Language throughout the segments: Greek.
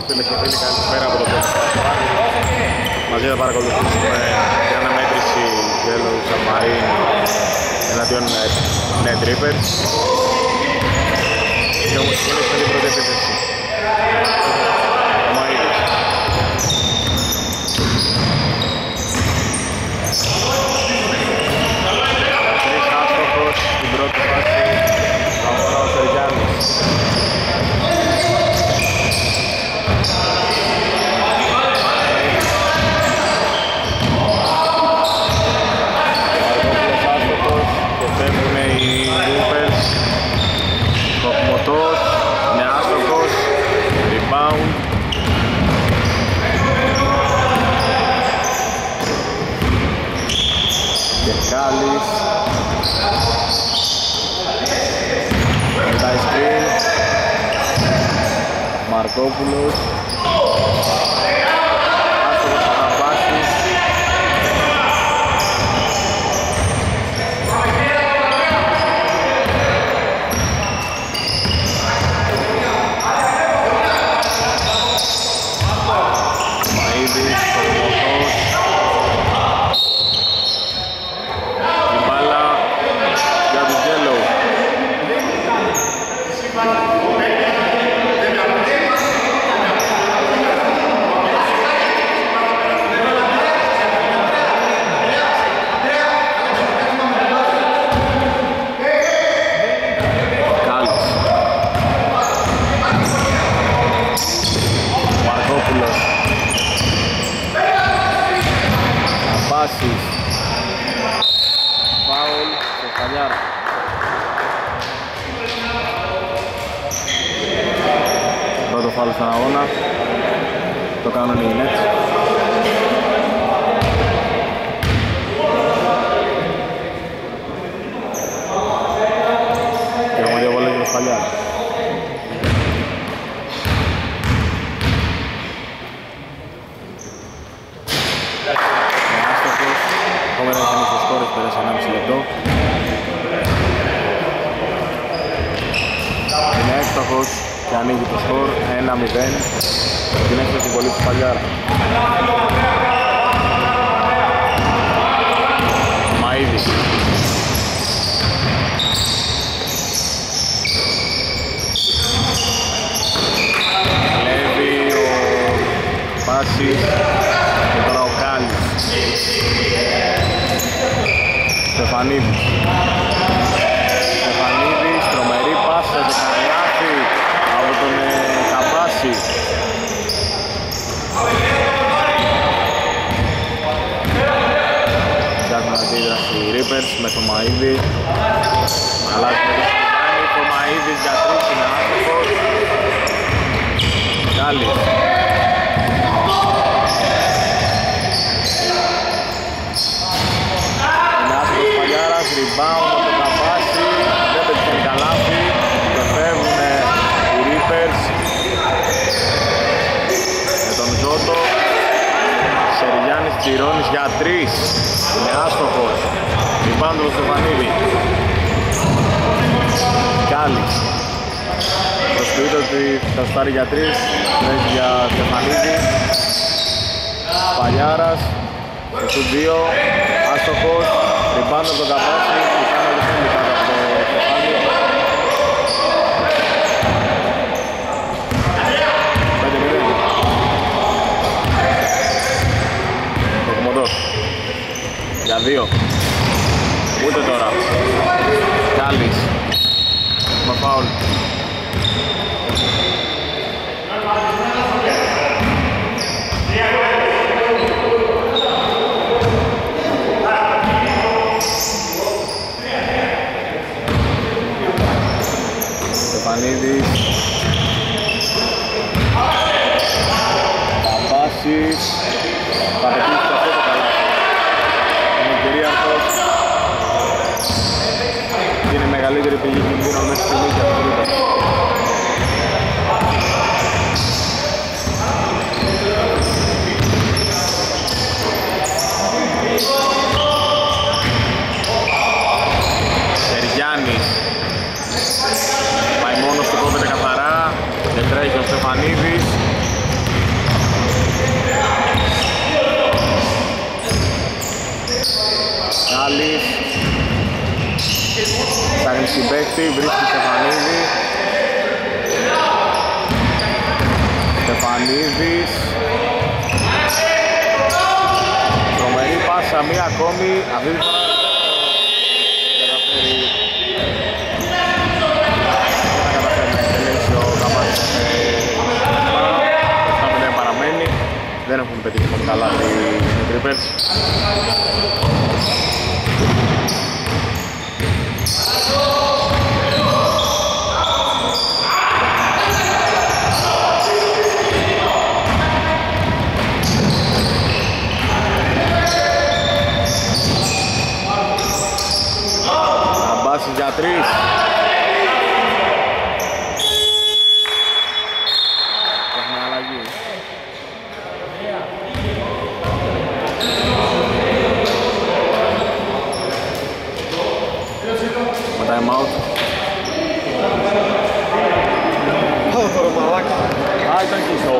Φίλες και φίλοι, καλησπέρα από το podcast. Μαζί θα παρακολουθήσουμε την αναμέτρηση του Yellow Submarine εναντίον Net Reapers. Και όμως ξεκινήσουμε την πρώτη επίθεση. Ο Μαΐδης. Τρεις άστοχος στην πρώτη φάση. Αγώνα ο Σεργιάννης. Κοκμωτός, είναι άστοχος, rebound. Κερκάλης. Μετάει screen. Μαρκόπουλος. Άστοχος Αναπάσης. Φάουλ στο Παλιάρα. Πρώτο φάουλ στον αγώνα. Το κάνουν οι Nets. Και έχουμε δύο βολές για το Παλιάρα. Πέρασε 1,5 λεπτό. Είναι έκτοχος και ανοίγει το σκορ 1-0. Την έχει την πολύ του Παλιάρα. Μαΐδης. Λέβει ο Πάσης και τώρα ο Κάλης. Στεφανίδης, τρομερή πάσα και καλάθι από τον Καμπάση. Φτιάχνουν αντίδραση οι Reapers με το Μαΐδη. Αλλάζει το Μαΐδης για τρεις, είναι άστοχος. Κάλλης. Rebound από το Καμπάση, δεν πετυχαίνει καλάθι και φεύγουν οι Reapers με τον Ζώτο. Σεργιάννης Τσιρώνης για 3, είναι άστοχος. Rebound από το Στεφανίδη. Κάλλης προσποιείται ότι θα στάρει για 3, τρέχει για Στεφανίδη. Παλιάρας στο 2, άστοχος. Rebound από τον Καμπάση που κάνει όλες τις μετά από το κεφάλι. 5-0. Το Κομμωτός για 2. Ούτε τώρα. Κάλλης με φάουλ. Στεφανίδης. Καμπάσης. Θα πετύχει αυτό το καλά. Είναι κυρίαρχος. Είναι η μεγαλύτερη πηγή κινδύνων μέσα στη λίγη αυτή. Κάλλης. Ψάχνει συμπαίκτη, βρίσκει Στεφανίδη. Στεφανίδης. Τρομερή πάσα, μία ακόμη. Αυτή τη φορά δεν έχουν πετύχει πολύ καλά οι Trippers. Αμπάσης για 3. Έχουμε αλλαγή. Time out. Ήταν κλειστό.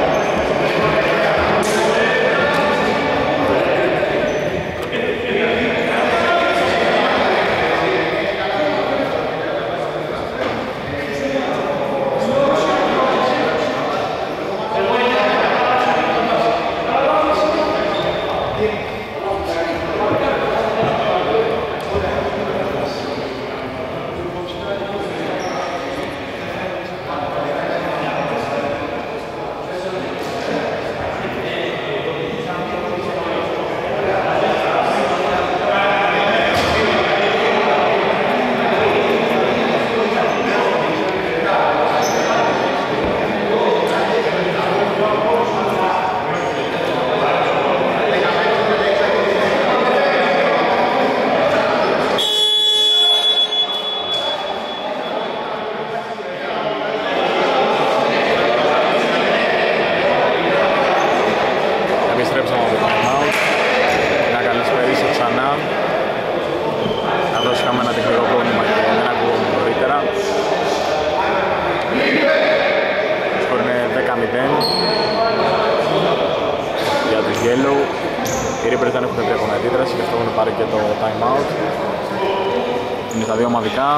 Οι Reapers δεν έχουν βρει ακόμα αντίδραση και αυτό έχουν πάρει και το time out. Είναι τα δύο ομαδικά.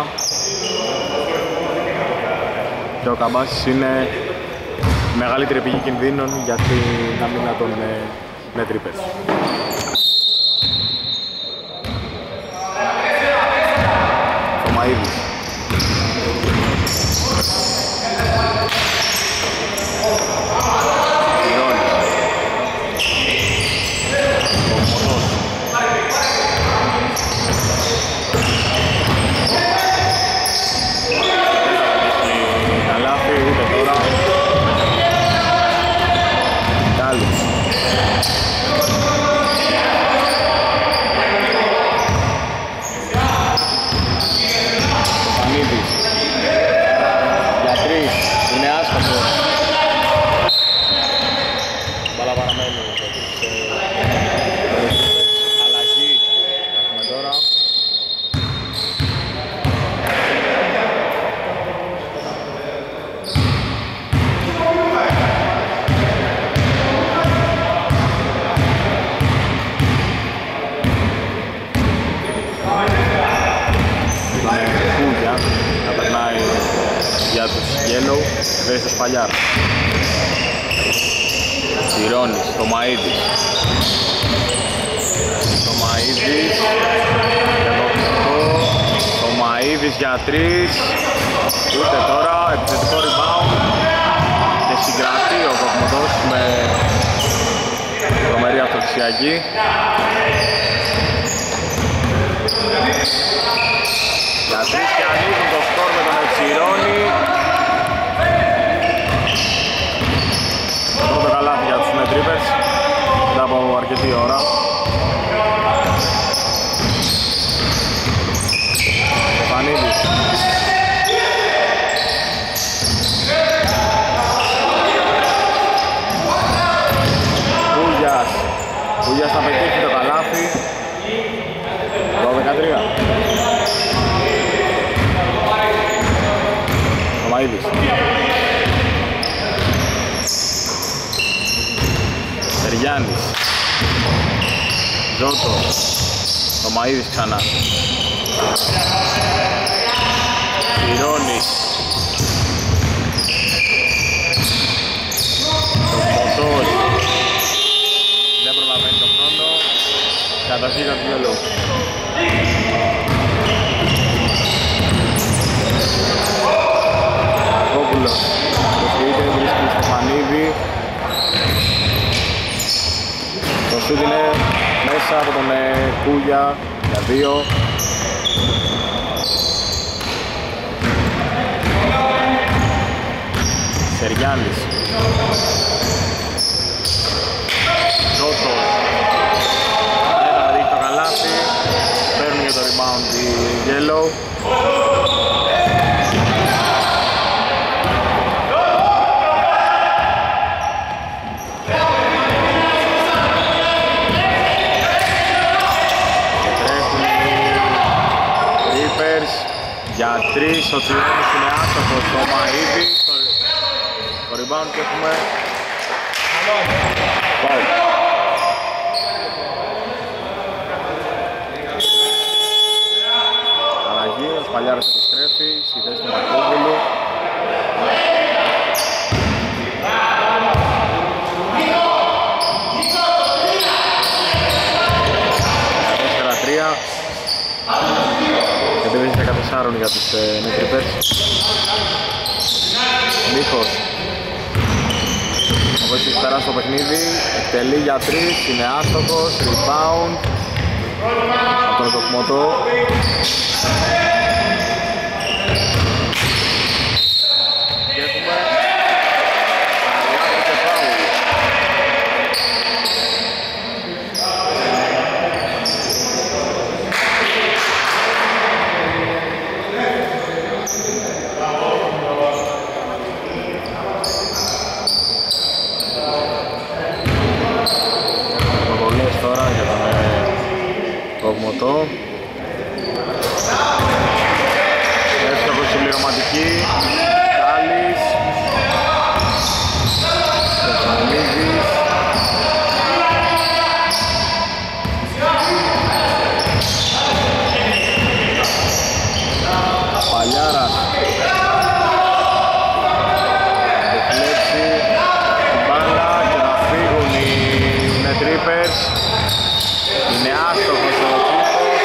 Και ο Καμπάσης είναι η μεγαλύτερη πηγή κινδύνων γιατί να μην τον Net Reapers. Θωμαίδης. Στο Σπαλιάρ. Τσιρώνης, Θωμαίδης. Θωμαίδης για 3. Ούτε τώρα, επιθετικό rebound. Και συγκρατεί ο Κοκμωτός με τρομερή αυτοθυσιακή. Για 3 και ανοίγουν το σκορ με τον Ετσιρώνη. Πρώτο καλάθι για τους Net Reapers μετά από αρκετή ώρα. Στεφανίδης. Πούγιας θα πετύχει το καλάθι. 12-13. Θωμαίδης. Σεργιάννης. Ζώτος. Το Μαΐδης ξανά. Ηρώνης. Το Ποτός. Δεν προλαβαίνει τον χρόνο. Καταρχήν για τους Yellow. Κόπουλος. Το σκρίτο βρίσκει στο Στεφανίδη. Το σούτ είναι μέσα από τον Κούγια για 2. Σεριάνης. Ζώτος. Δεν θα πετύχει το καλάθι. Παίρνουν και το rebound η Yellow. Για 3, ο Τσιρόνης είναι άστοχος στο Μαΐδη. Το rebound και έχουμε foul. Αλλαγή, ο Σπαλιάρας επιστρέφει στη θέση του Μαρκόπουλου. 4-3. Κατεβίζει 14 για τους Νετρίπερς. Μίχος. Ο Βόησης περάσει στο παιχνίδι. Εκτελεί για 3. Είναι άστοχος. Rebound. Από τον Κοκμωτό. Και έχουμε Καριάκο και φάουλ. Τώρα για τον Κογμωτό. Εύστοχος συμπληρωματική. Κάλλης. Στεφανίδης. Παλιάρας. Το κλέψει την μπάλα και να φύγουν οι Νετρίπερς. Είναι άστοχος ο Τσίπος.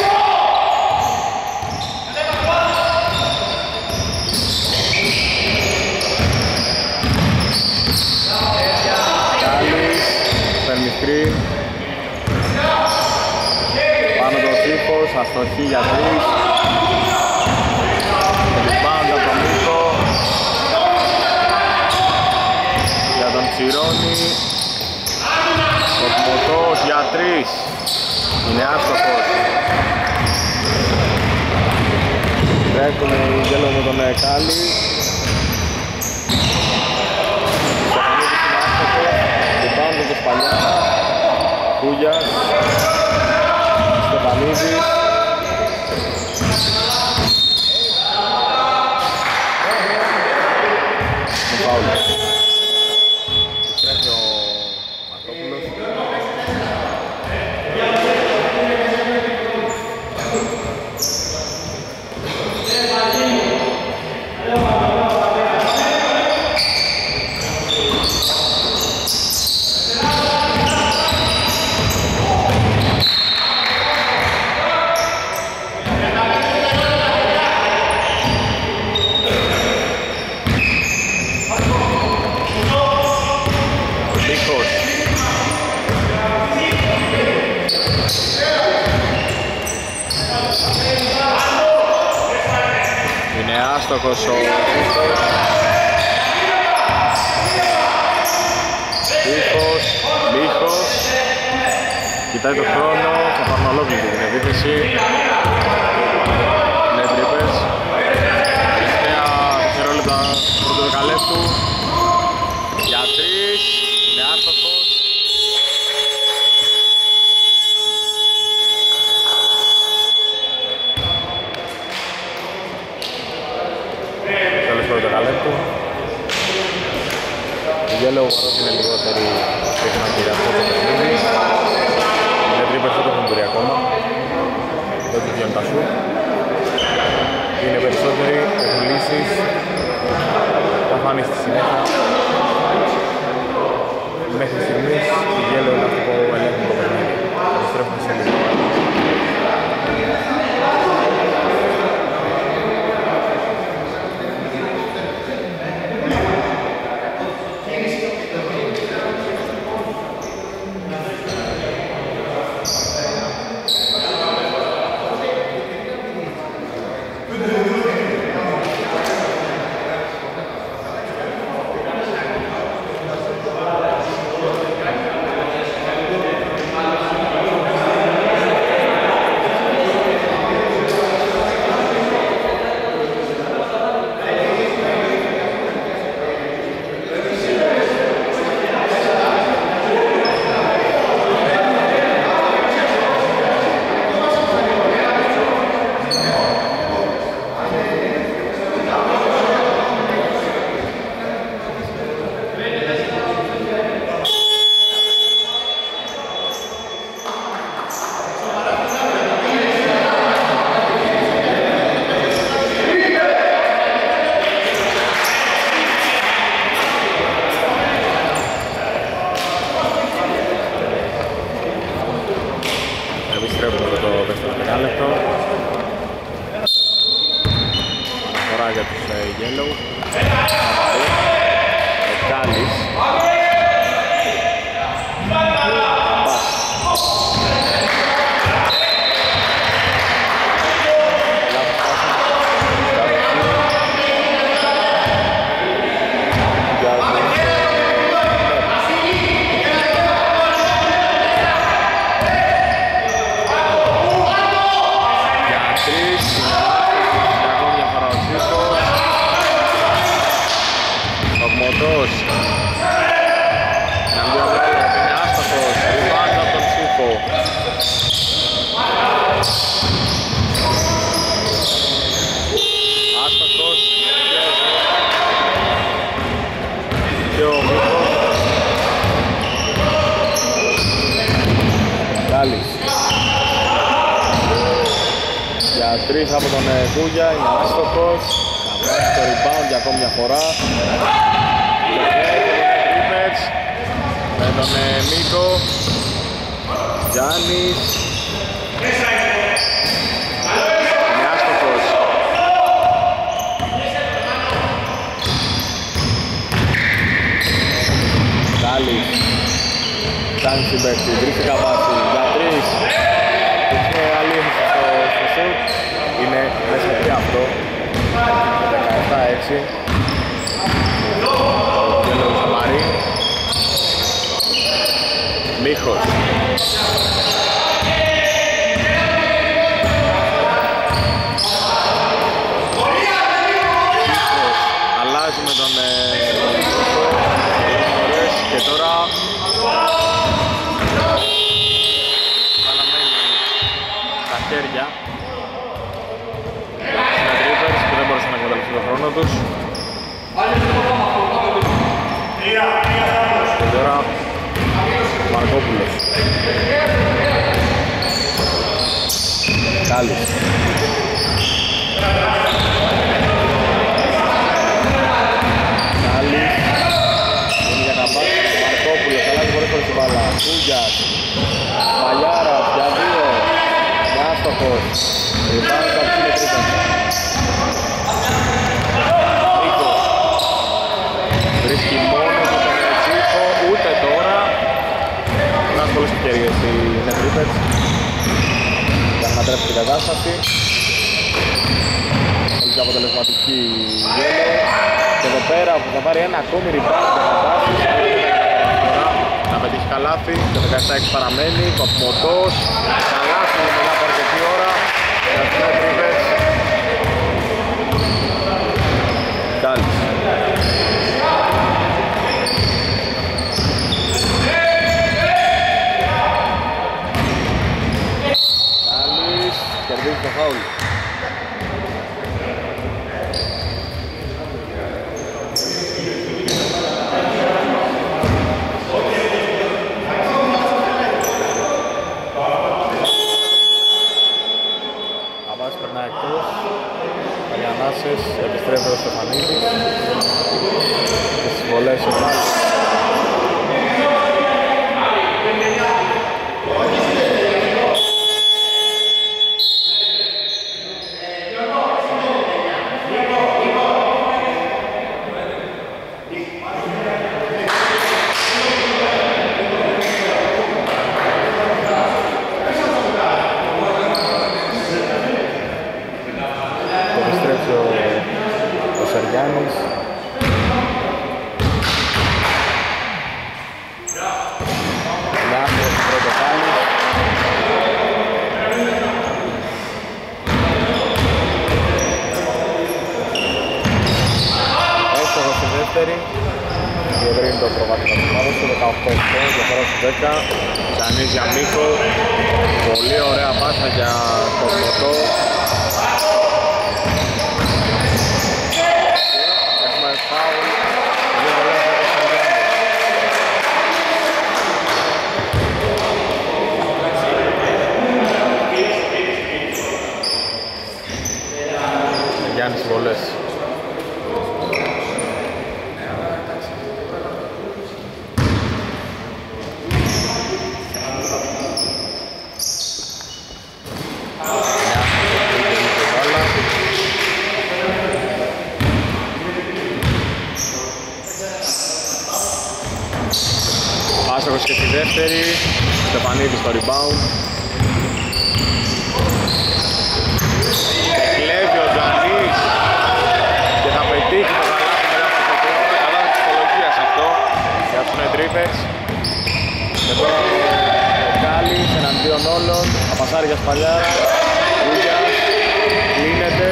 Κάλλης, παίρνει screen. Πάνω το Τσίπος, αστοχή για 3. Rebound από τον Μίκο. Για τον Τσιρόνη. Κοσμοτός για 3. Είναι άστοχος. Τρέχουν οι Yellow με τον Κάλλη. Στεφανίδης είναι άστοχος. Rebound και Σπαλιάρα. Κούγιας. Στεφανίδης. Με φάουλ. Τρέχει ο Μαρκόπουλος. Άστοχος ο Μίχος. Μίχος κοιτάει το χρόνο, θα πάρουν ολόκληρη την επίθεση. Νετρίπερς. Τελευταία δευτερόλεπτα πρώτου δεκαλέπτου. Για 3. Είναι άστοχος. Τέλος δεκαλέπτου. Η Yellow παρότι είναι λιγότερη συχνά από το παιχνίδι. Οι Νετρίπερς δεν το έχουν βρει ακόμα. έτσι βγαίνουν τα σουτ. Είναι περισσότεροι, έχουν λύσεις, θα φανεί στη συνέχεια. Μέχρι στιγμής η Yellow είναι αυτή που ελέγχουν το παιχνίδι. Επιστρέφουμε σε λίγο. Από τον Κούγια, είναι άστοχος. Θα βάζει το rebound για ακόμη μια φορά. Με τον Μίκο Γιάννης. Είναι άστοχος. Κάλλης. Κάνει την παίχτη, βρίσκει καβάση για 3. Είναι αλήθεια στο σουτ. Είναι μέσα και αυτό. 17-6. Γελός Σαμαρή. Μίχος. Αλλάζει με τον και τώρα παραμένει τα χέρια που δεν μπορούσαν να εκμεταλλευτούν τον χρόνο τους. Και τώρα Μαρκόπουλος. Κάλλης. Κάλλης. Είναι για καμπάκι. Μαρκόπουλος. Αλλάζει πολλές φορές την μπάλα. Κούγιας. Μαλιάρας για 2. Για άστοχος. Ριμπάνει τα ψήνε τρίτα. Βρίσκει μόνο του τον Τσίφο, ούτε τώρα. Να πολλές ευκαιρίες οι Νετρίπετς για να ανατρέψει την κατάσταση. Πολύ αποτελεσματική η Yellow. Και εδώ πέρα που θα πάρει ένα ακόμη rebound για να φτάσει. Να πετύχει καλάθι, το 17-6 παραμένει, Κοπμωτός, καλάθι μετά από αρκετή ώρα για τους Νετρίπετς. Κάλλης. Κερδίζει το φάουλ. δεύτερη. Διευρύνει το προβάδισμα της ομάδας του 18-8, διαφορά στους 10. Τζανής για Μίκο. Πολύ ωραία πάσα για το Κοτό. Έχουμε φάουλ. Δύο βολές για το Σαριάννη. Γιάννης βολές. Άστοχος και στη δεύτερη, Στεφανίδης στο rebound. Κλέβει ο Τζανής και θα πετύχει το καλάθι μετά από το τριώνα. Καλά της ψυχολογίας αυτό για τους Νετρίπες. Και τώρα ο Γκάλης εναντίον όλων, θα πασάρει για Σπαλιάρα. Ρούγιας, κλείνεται.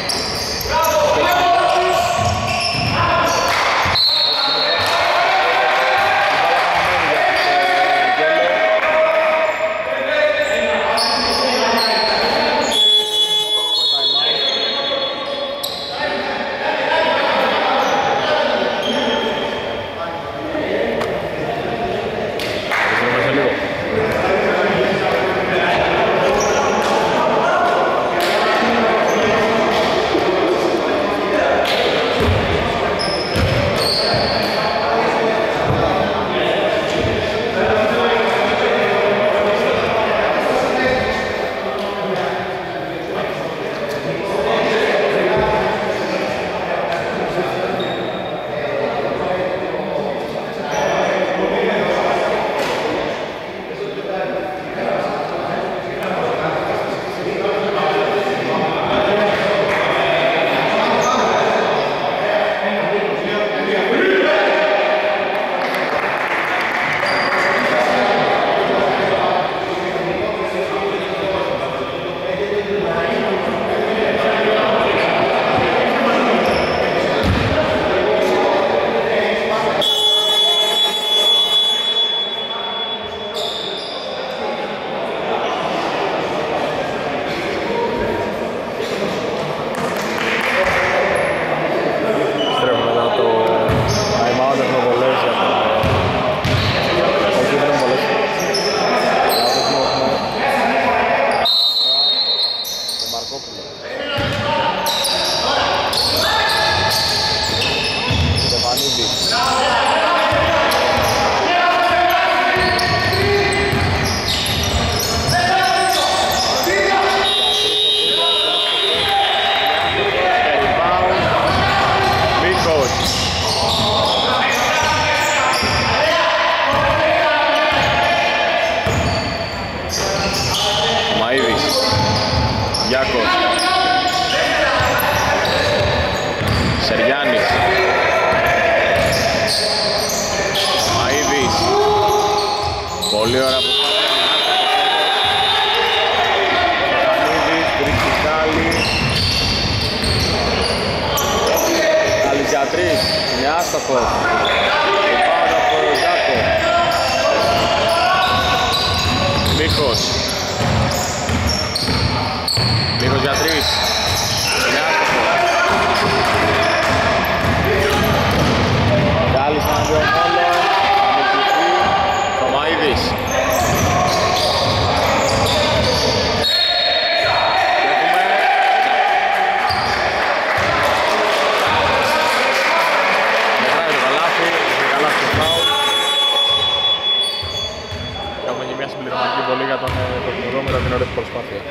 Σαριάννης, Μαΐδης, πολύ ωραία προσπάθεια. Μαΐδης, βρίσκει Κάλλη. Κάλλης για τρεις, είναι άστοχος. Πάρα από τον Ζάκο. Μίχος. Μίχος για τρεις, είναι άστοχος. Κάλλης εναντίον όλων, θα βοηθηθεί το Μαΐδης. Μετράει το καλάθι, είναι καλά στο φάουλ. Έχουμε και μια συμπληρωματική βολή για τον Κοκκινοδό μετά την ωραία προσπάθεια.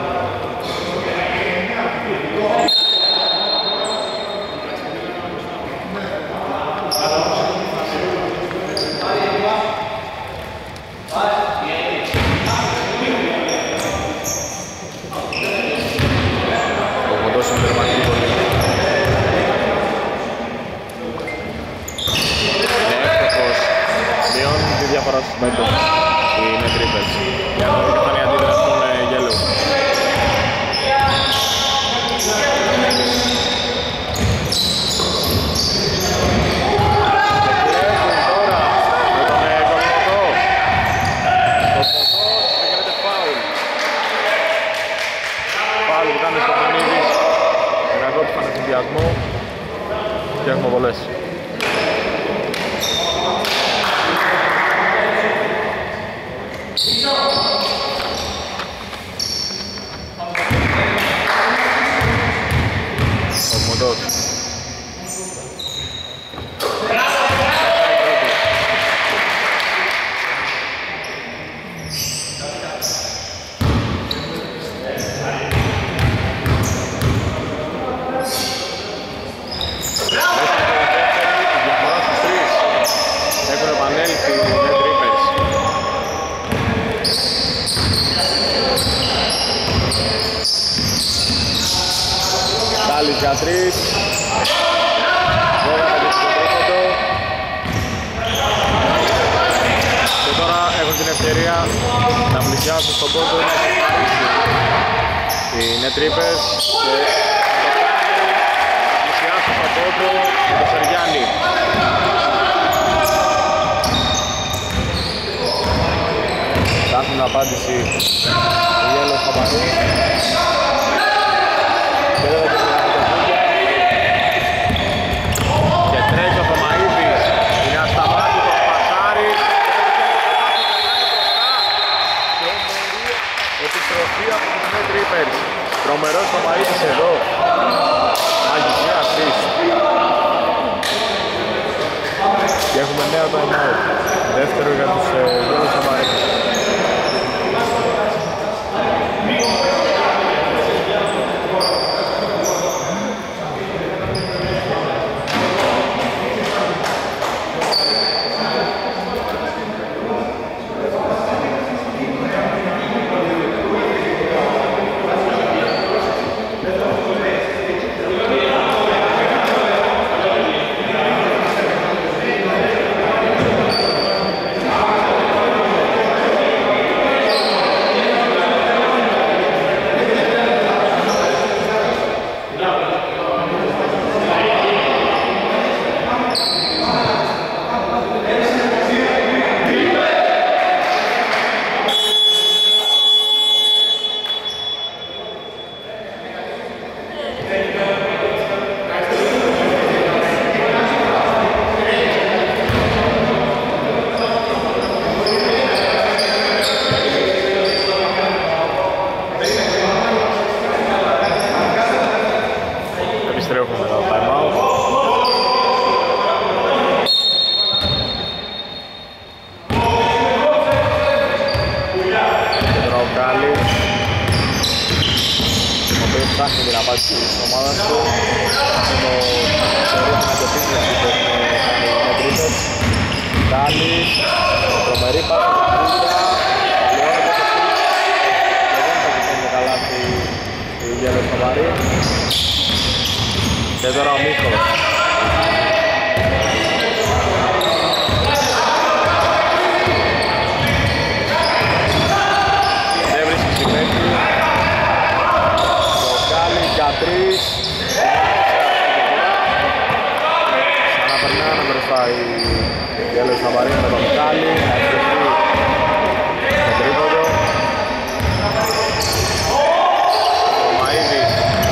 Διαφορά στους μέτρους είναι τρίπες για να δείτε η αντίδραση των Yellow. Net Reapers. Κάλλης για 3. Βέβαια με το τρίποντο. Και τώρα έχουν την ευκαιρία να πλησιάσουν στον πόντο να εξασφαλίσουν οι Net Reapers και να πλησιάσουν στον πόντο με τον Σεργιάννη. Ψάχνουν απάντηση ο Γιώργος Χαμπαρή και δεν θα και τρέχει ο Θωμαίδης, είναι ασταμάτητος, πασάρι επιστροφή από τους Net Reapers. Τρομερός Θωμαίδης εδώ, μαγική assist και έχουμε νέο time out, δεύτερο για τους Γιώργους Χαμπαρή. Και τώρα ο Μίχος. Δεν βρίσκει συμπέκτη. Το Κάλι για 3. Σαν να περνάνε μπροστά οι Γιώργος Χαμπαρή με τον Κάλι. Να εκτεθεί το τρίποντο. Ο Μαΐδης.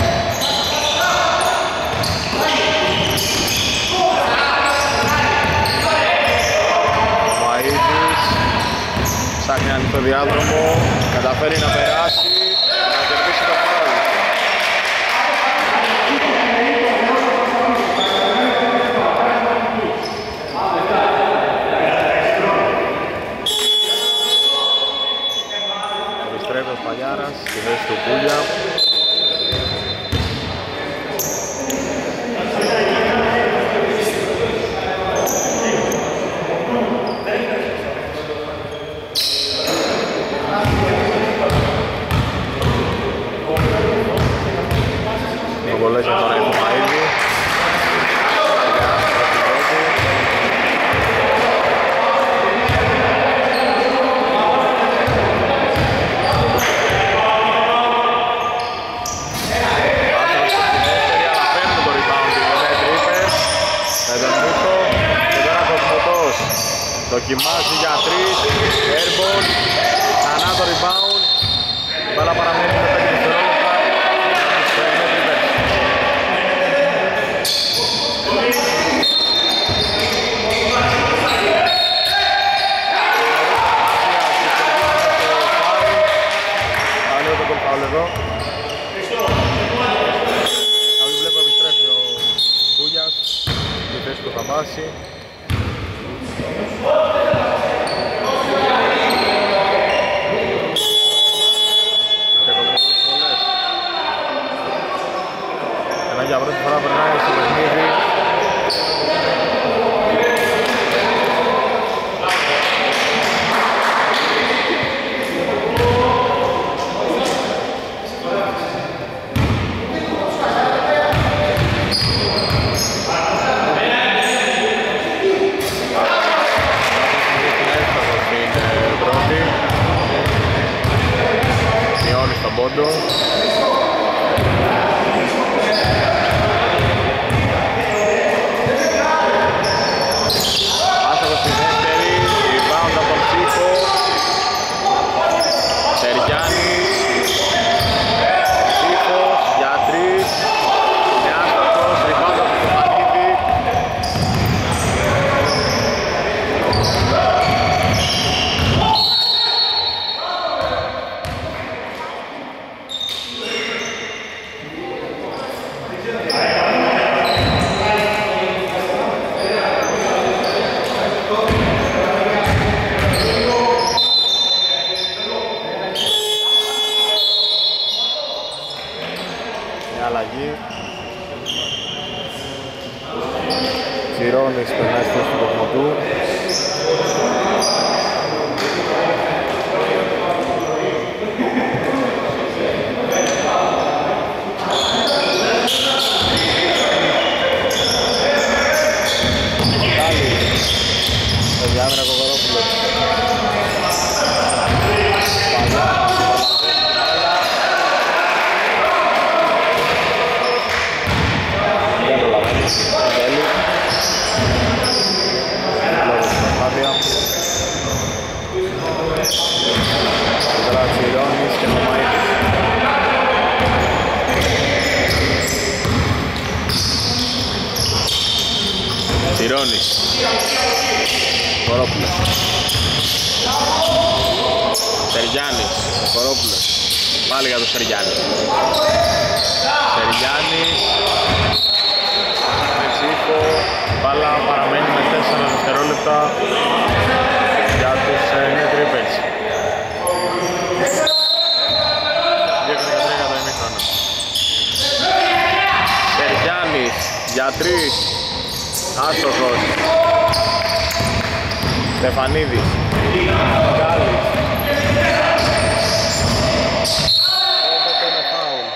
Ψάχνει ανοιχτό διάδρομο, καταφέρει να περάσει, να κερδίσει το φάουλ. Επιστρέφει ο Σπαλιάρας στη θέση του Κούλια. Βολές για τον Αϊφωμαΐδη. Δοκιμάζει για 3, airball, ξανά το rebound, η μπάλα παραμένει με 5 δευτερόλεπτα. Εδώ. Καλή βλέπω επιστρέφει ο Κούλιας, στη θέση του Θαμπάση. Και πόντο. Άστοχος στη δεύτερη, rebound από τον Ψήφο. Σεργιάννης, Ψήφος για 3. Είναι άστοχος, rebound από τον Στεφανίδη. Τσιρώνης περνάει στο κομμάτι του. Το διάμενα Κοκορόπουλος. Τσιρώνης και Μαμαίδης. Τσιρώνης, Κορόπουλος. Σεργιάννης, Κορόπουλος. Πάλι για τον Σεργιάννη. Σεργιάννης. Με Ψήφο. Μπάλα παραμένει με 4 δευτερόλεπτα για τους Νέο Τρίπες. Σεργιάννης για 3. Άστοχος. Στεφανίδης. Γκάλης. Όποτε είναι φάουλ.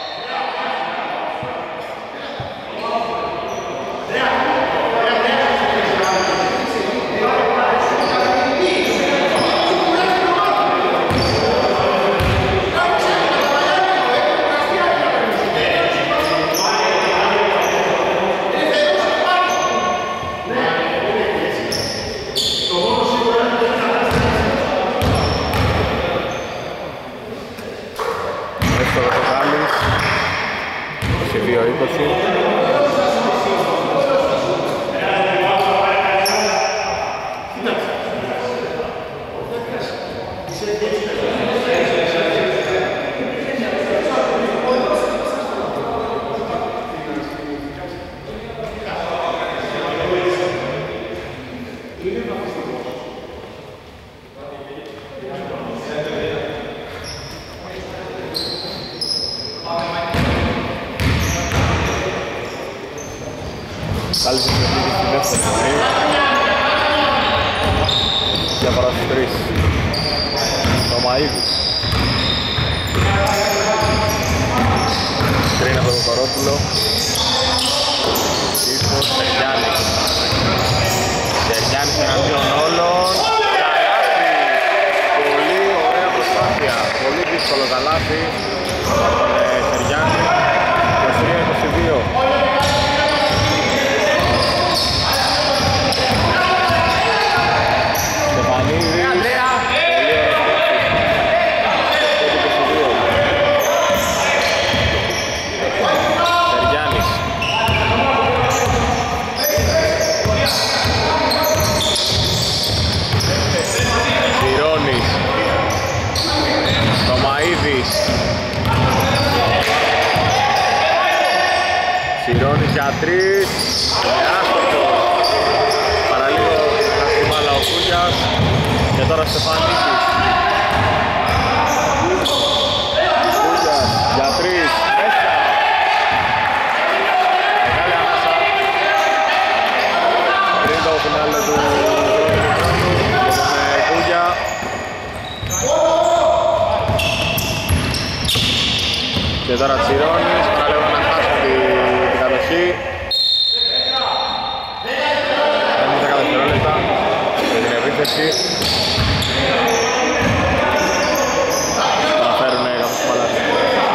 Καλή συμμετοχή στη δεύτερη για παρά στους 3. Μαμαίδης. Σκριν από τον Κορόπουλο. Ψήφος, Σεργιάννης. Σεργιάννης εναντίον όλων. Καλάθι. Πολύ ωραία προσπάθεια. Πολύ δύσκολο καλάθι. Σεργιάννη. 23-22. Τσιρώνης για 3. Είναι άστοχος. Παραλίγο να θυμάλα ο Κούγιας. Και τώρα Στεφανίδης. Κούγιας για 3. Μέσα. Μεγάλη ανάσα. Πριν το φινάλε του πρώτου χρόνου. Με Κούγια. Και τώρα Τσιρώνης. Παραλίγο να χάσει την κατοχή. Είναι 10 δευτερόλεπτα για την επίθεση. Να φέρουν κάποιους παλάτες.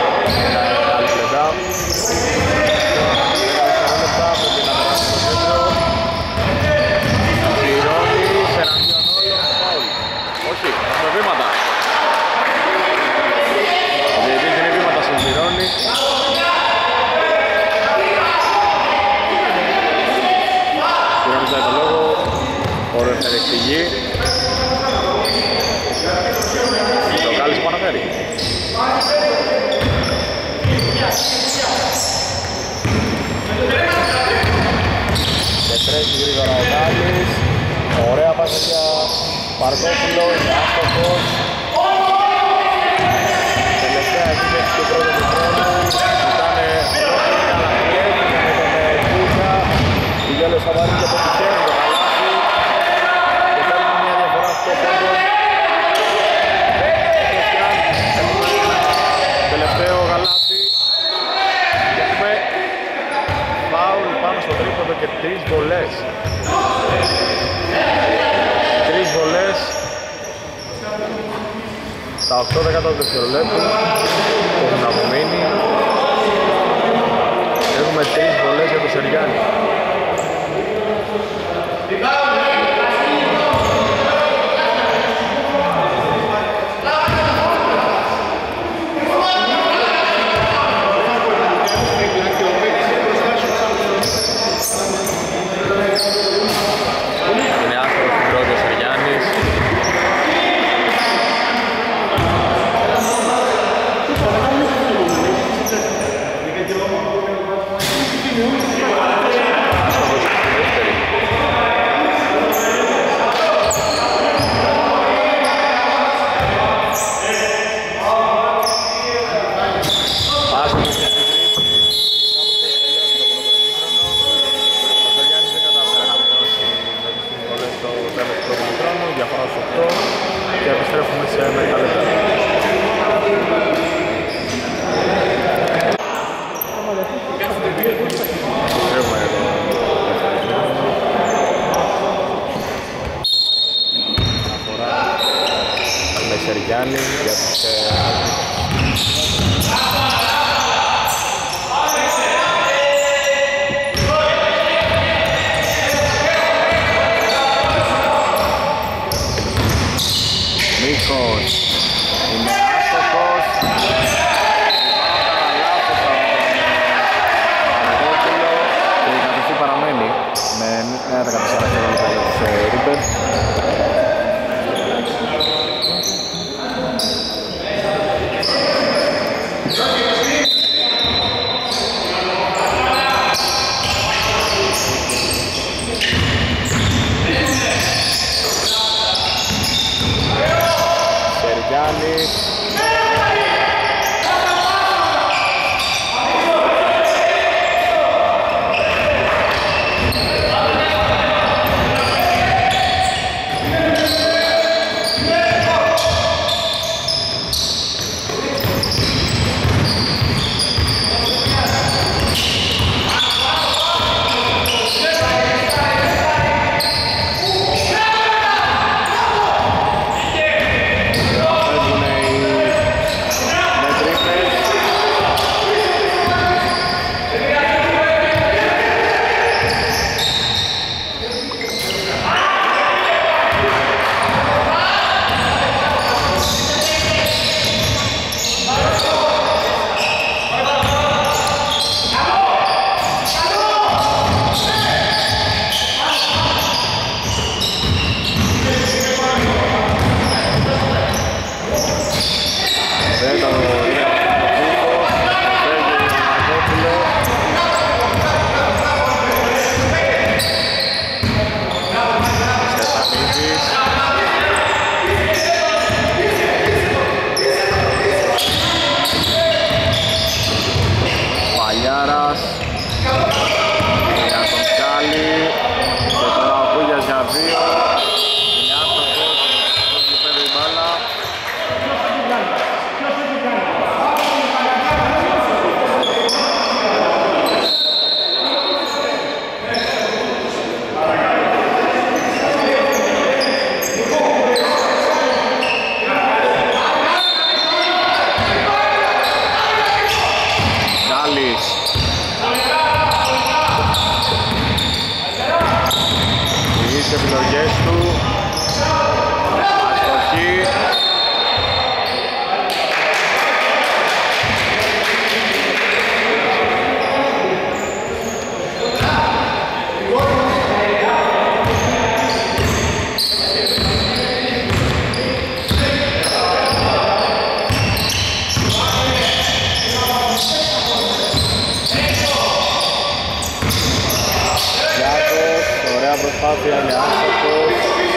έχει γρήγορα ο Γάλλης. Ωραία πάσα για Παρκόπουλο, είναι άστοχος. Τελευταία επίθεση του πρώτου του χρόνου. Ήτανε ολόκληρη αλλά κλέβει με τον Κούτσα. Η Γιώλος θα βάλει και το τυχαίνει το καλάθι. Και παίρνει μια διαφορά στο πόντο. Τελευταίο γαλάτι και έχουμε φάουλ πάνω στο τρίποντο και 3 βολές. 3 βολές στα 8 δεκάτοτα δευτερολέπτου που έχουν απομείνει. Έχουμε 3 βολές για το Σεριάννη. Είναι άστοχος στην πρώτη ο Σεριάννης. Άστοχος στη δεύτερη. Άστοχος στη τρίτη. Κάπως έχει τελειώσει το πρώτο ημίχρονο. Ο Σεριάννης δεν κατάφερε να μειώσει με τις βολές στο τέλος του πρώτου ημίχρονου, διαφορά στους 8 και επιστρέφουμε σε μερικά λεπτά. Επιστρέφουμε για το δεύτερο ημίχρονο. Αναφορά με Σεριάννη για τους Μίκος είναι άστοχος. Λάθος από τον Αργόπουλο και η κατοχή παραμένει με 14 δευτερόλεπτα για τους Ρίμπερ. Σεριάννης. Φεύγουνε οι προσπάθεια, είναι άστοχος.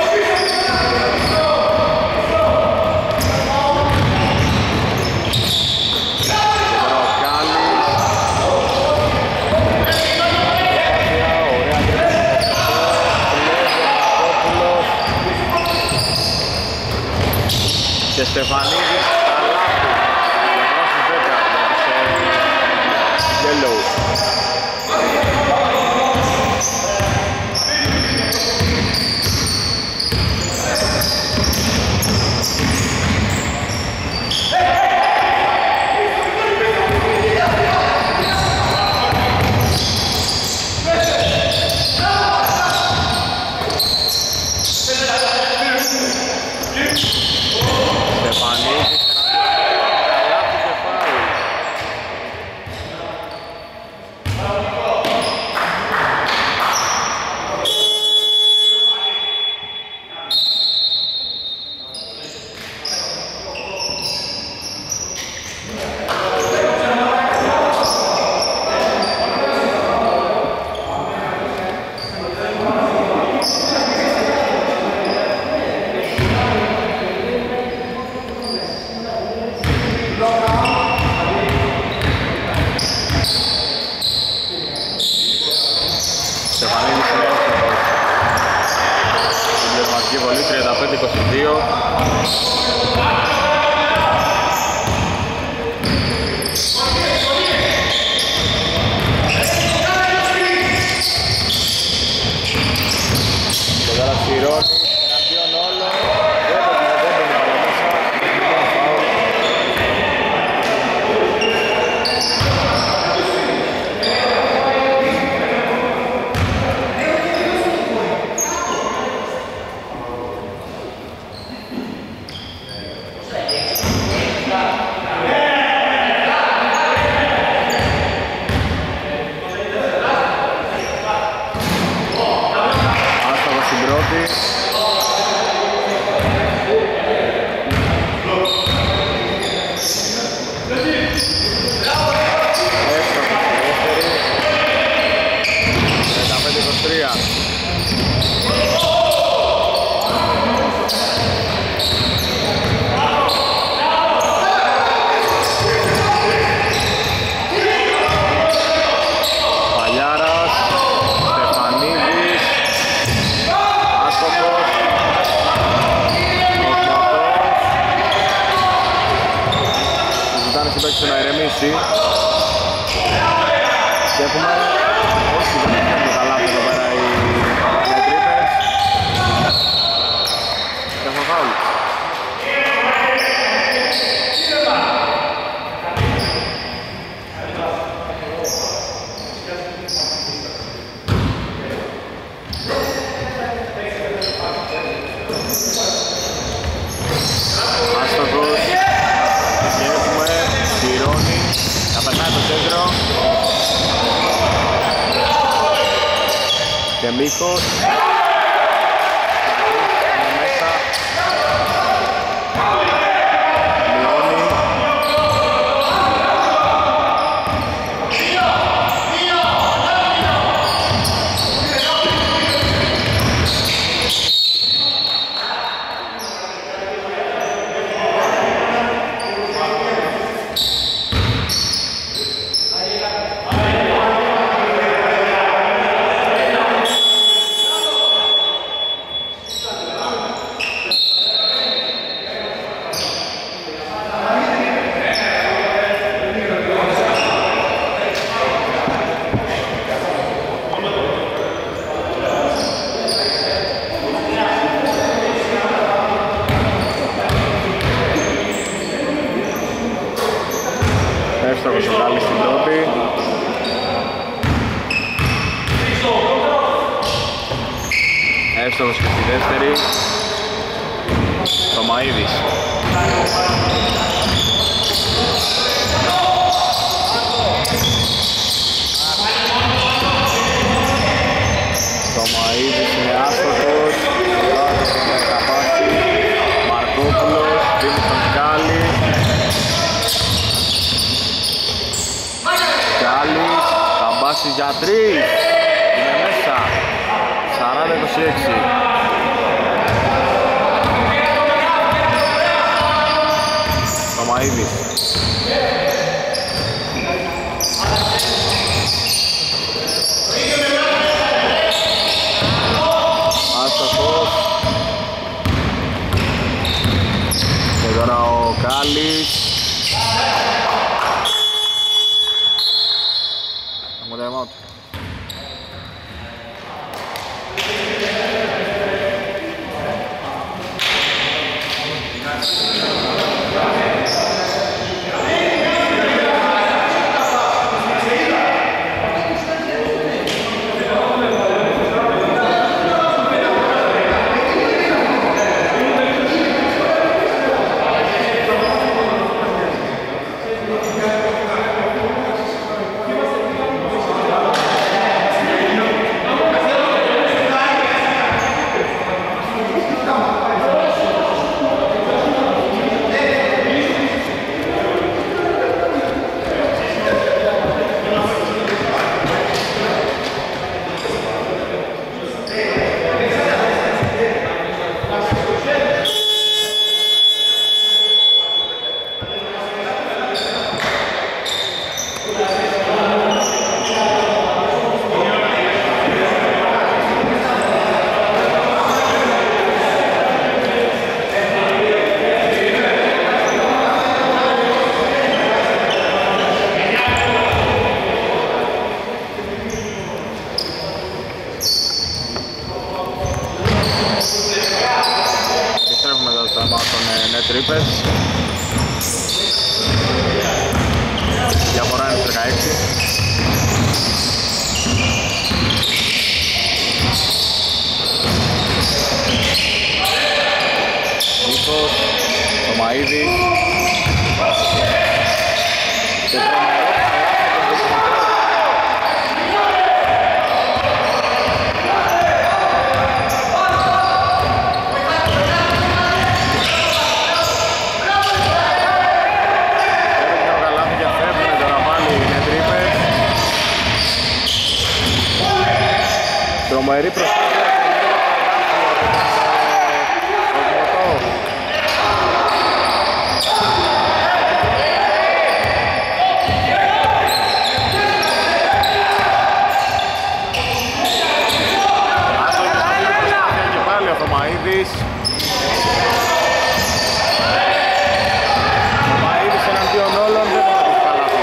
Και Στεφανίδης καλάθι, λεβρός στους 10, σε Yellow. Και έχουμε όχι δεν έχουμε καλά εδώ πέρα οι τρίπες. Και έχουμε φάουλ. Άστοχος. Και έχουμε Σιρώνη. Θα περνάει το κέντρο. Και Μίχος. Είναι μέσα. Μειώνει. Εύστοχος ο Γάλλης στην πρώτη. Εύστοχος και στη δεύτερη. Το Μαΐδης. Το Μαΐδης είναι άστοχος. Μαρκόπουλος, δίνει στον Γκάλι. Γκάλης, θα μπάσει για τρεις. Είναι μέσα. 41-42. 40-26. Μαΐδης. Άστοχος. Και τώρα ο Κάλλης. Έχουμε time out. Διαφορά είναι 16. Νίκος, το Μαΐδης. Και τρομερή προσπάθεια. Και πάλι ο Θωμαΐδης. Ο Θωμαΐδης εναντίον όλων δεν θα πει καλάθι.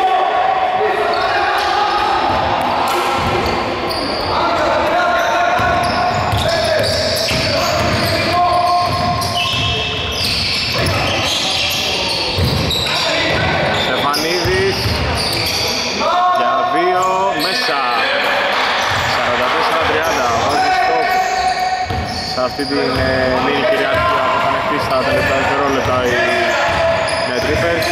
Αυτή την λίγη κυριαρχία που θα ανεχτεί στα τελευταία δευτερόλεπτα οι Nettrippers.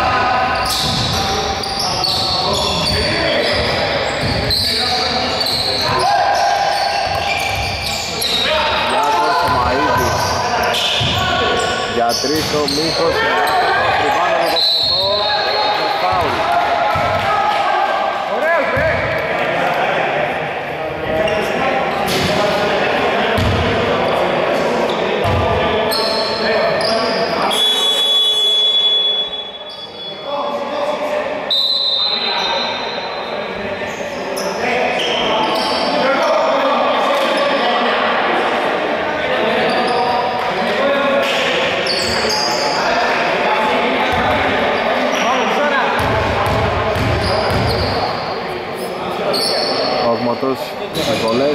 Γιάκος ο Μαΐδης. Για τρεις ο Μίχος. Τριβάνω με το φωτό. Το φάουλ. Με βολές.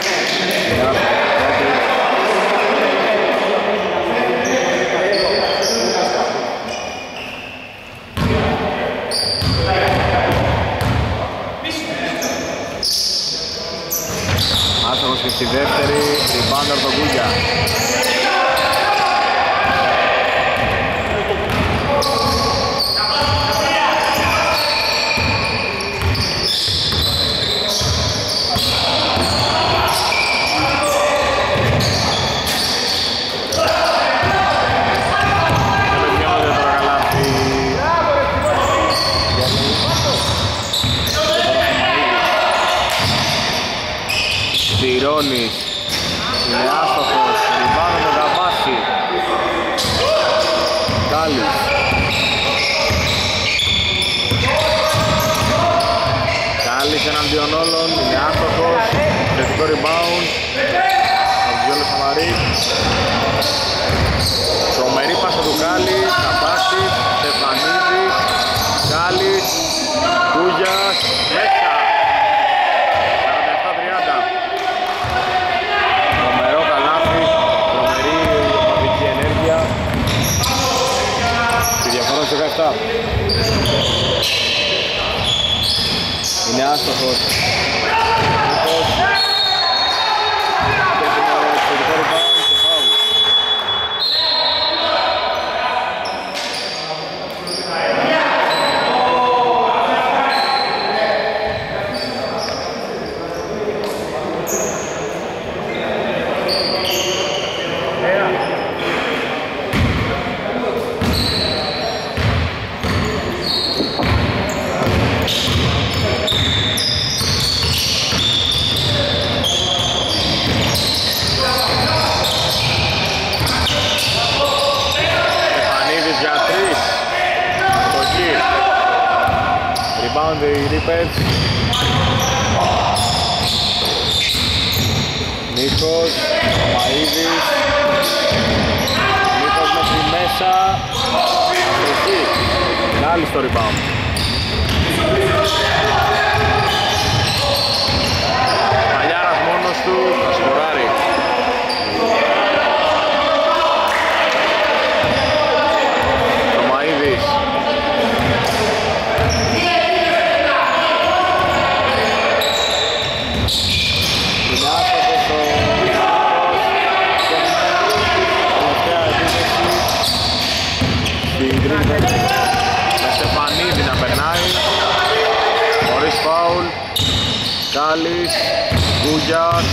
Άσοχος και στη δεύτερη, ριμπάουντ από τον Κούγια. Αντώνης. Είναι άστοχος, ριμπάουντ με Γαβάση. Γκάλης. Γκάλης εναντίον όλων, είναι άστοχος. Θετικό rebound. Αυγιόλος Σαμαρή. Τρομερή πάσα του Γκάλη, Γαβάση, Στεφανίδης, Γκάλης, Κούγιας, μέσα. 47-30. Τρομερό καλάθι, τρομερή ομαδική ενέργεια. Τη διαφορά 17. Είναι άστοχος. Νίκος, Μαΐδης, Νίκος μέχρι μέσα, Αφρική, Γκάλης στο rebound. Παλιάρας μόνος του, θα σκοράρει. Ο Μαΐδης. Με Στεφανίδη να περνάει χωρίς φάουλ. Γκάλης, Γκούγιας,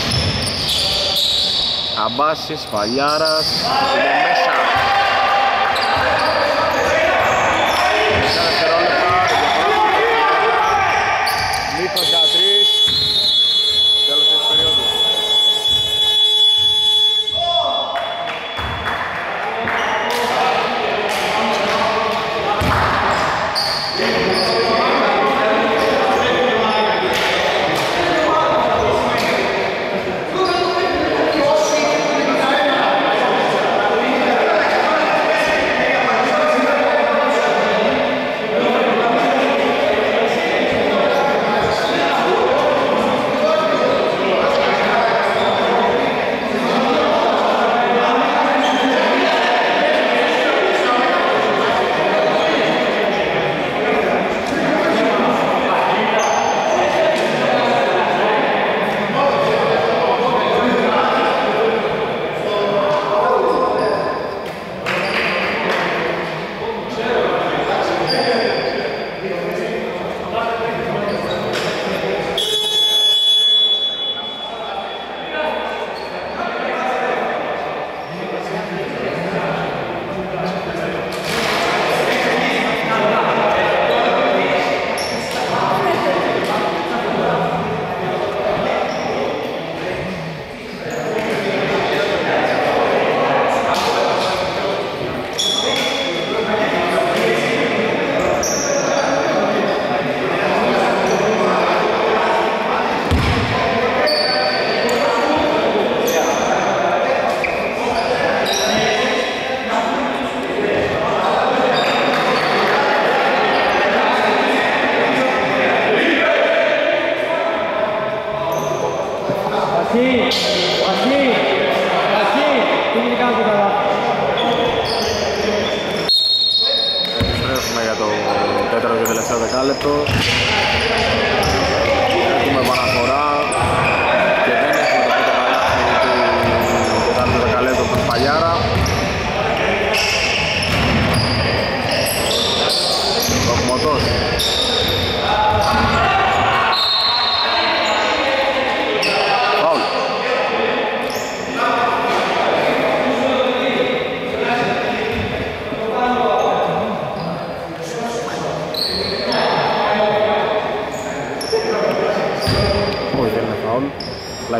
Αμπάσης, Παλιάρας, είναι μέσα. 4 δευτερόλεπτα, Νίκος για 3, τέλος της περίοδου. Επιστρέφουμε για το τέταρτο και τελευταίο δεκάλεπτο. Έχουμε επαναφορά και δεν έχουμε το πρώτο καλάθι του τέταρτου δεκαλέπτου του Παλιάρα. Κοκμωτός. Φάουλ.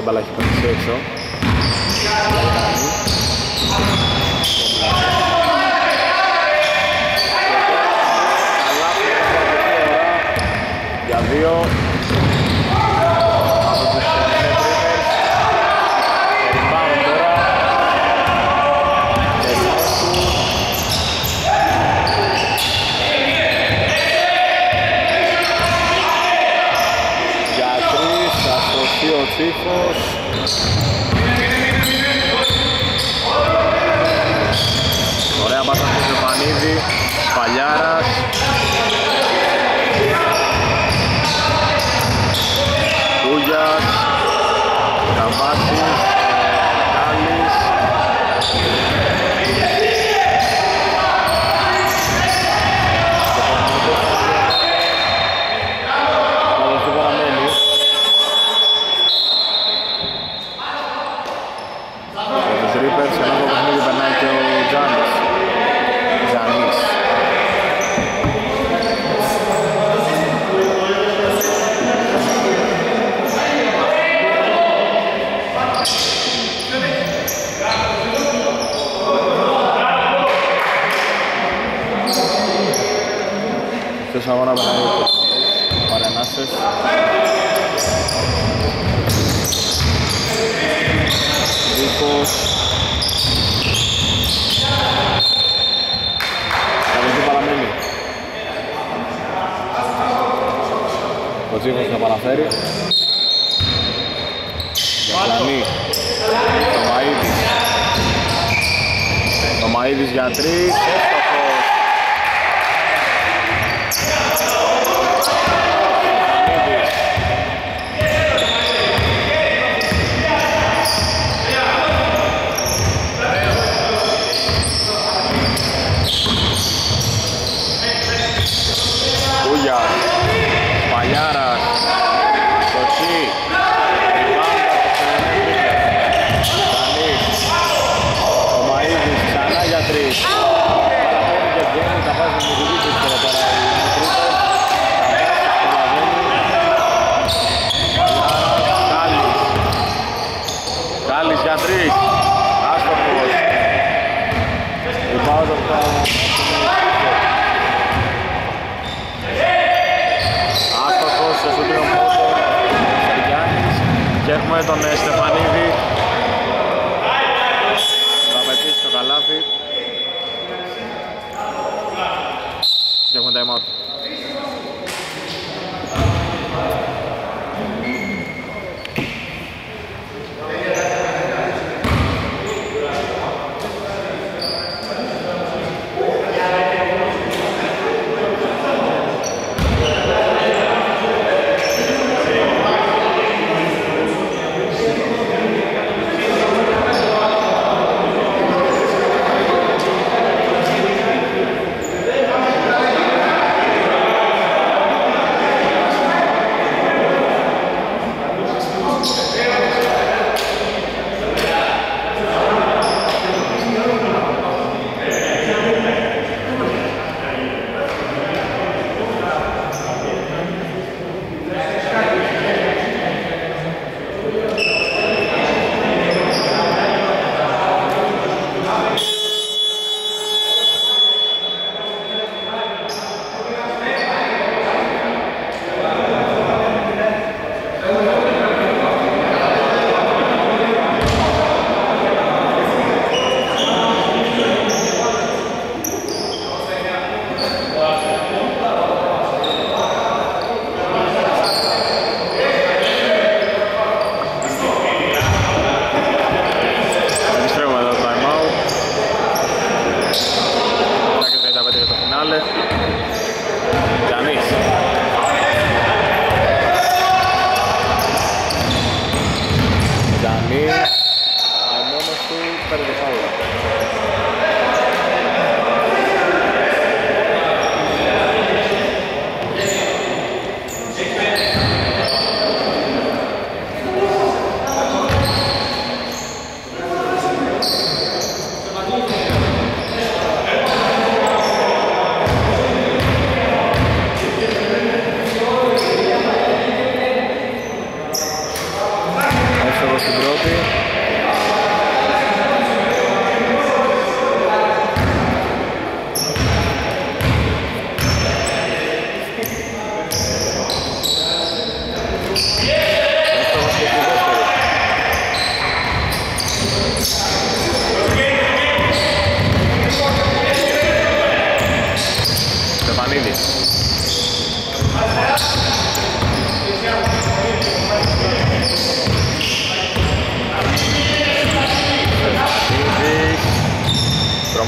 μπάλα έχει πέσει έξω. Για δύο από τους Rivers. Rebound τώρα για τρεις, θα σωθεί ο Τσίφος. Ωραία πάσα στο Στεφανίδη, Παλιάρας. Κούγιας, Καβάτης, Κάλλης. Ποδοστή παραμένει. Και τους Rivers, ενώ το παιχνίδι περνάει και ο Τζάνης. Ποιος αγώνα περνάει ο Παρενάσες. Δίκος. Καλή παραμένει. Ο Τζίχος θα παραφέρει. Γιαννή. Το Μαΐδης. Το Μαΐδης για τρεις. Παλιάρας, Σοτσί, ο Μαΐδης ξανά για τρεις. Παραφέρει και βγαίνει, θα βάζει με τη δίκη και θα παράει. Κάλλης για τρεις, άστοχος. Rebound από τα... Και έχουμε τον Στεφανίδη. Θα πετύχει το καλάθι. Και έχουμε time out.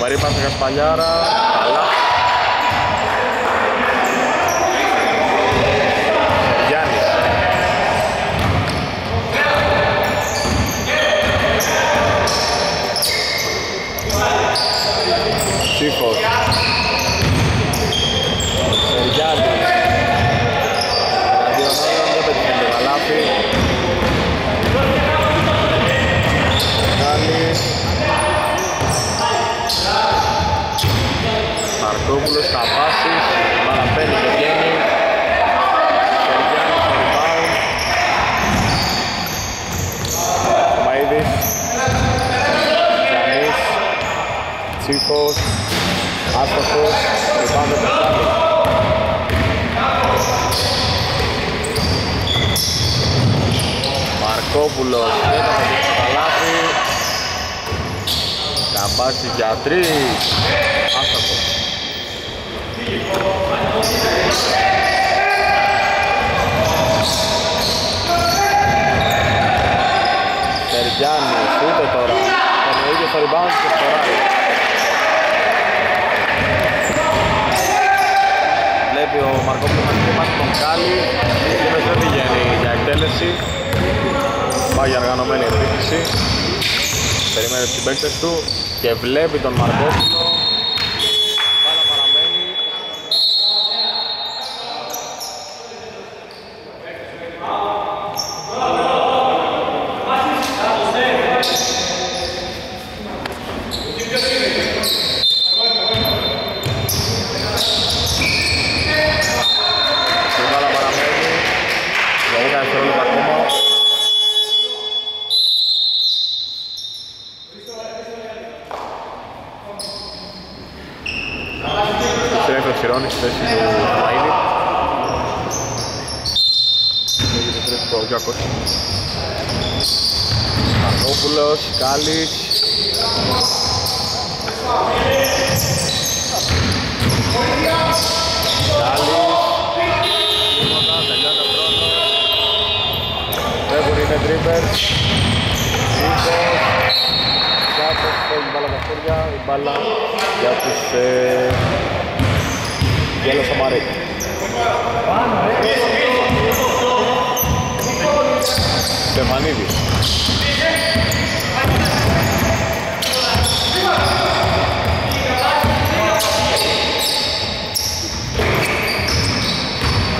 Τρομερή πάσα για Σπαλιάρα, καλά. Γιάννης. Τσίφος. Σεργιάννης. Εναντίον όλων δεν πέτυχε το καλάθι. Γάλλης. Μαρκόπουλος θα πάσει, παραπαίνει το γέννη. Σεργιάννης στο rebound. Μαΐδης. Γιάννης. Τσίφος. Άστοχος. Rebound το Πεσάνη. Μαρκόπουλος δεν θα πετύχει το καλάθι. Καμπάση για 3. Άστοχος. Σεργιάννης, ούτε τώρα. Κάνει ο ίδιος το rebound και σκοράρει. Βλέπει ο Μαρκόπουλος να κοιμάσει τον Κάλλη. Και δεν πηγαίνει για εκτέλεση. Πάει για οργανωμένη επίθεση. Περιμένει τους συμπαίκτες του και βλέπει τον Μαρκόπουλο. Μπάλα παραμένει. Η μπάλα παραμένει. Για 10 δευτερόλεπτα ακόμα. Χειρώνει στη θέση του Μαΐδη. Έχει το τρίτο ο Γιάκος. Μαρκόπουλος, Κάλλης. Τίποτα, τελειώνει ο χρόνος. Φεύγουν είναι τρίπερς. Σίφος. Γιάκος, φεύγει η μπάλα τα χέρια. Η μπάλα για τους Γέλος Σαμαρή. Στεφανίδης.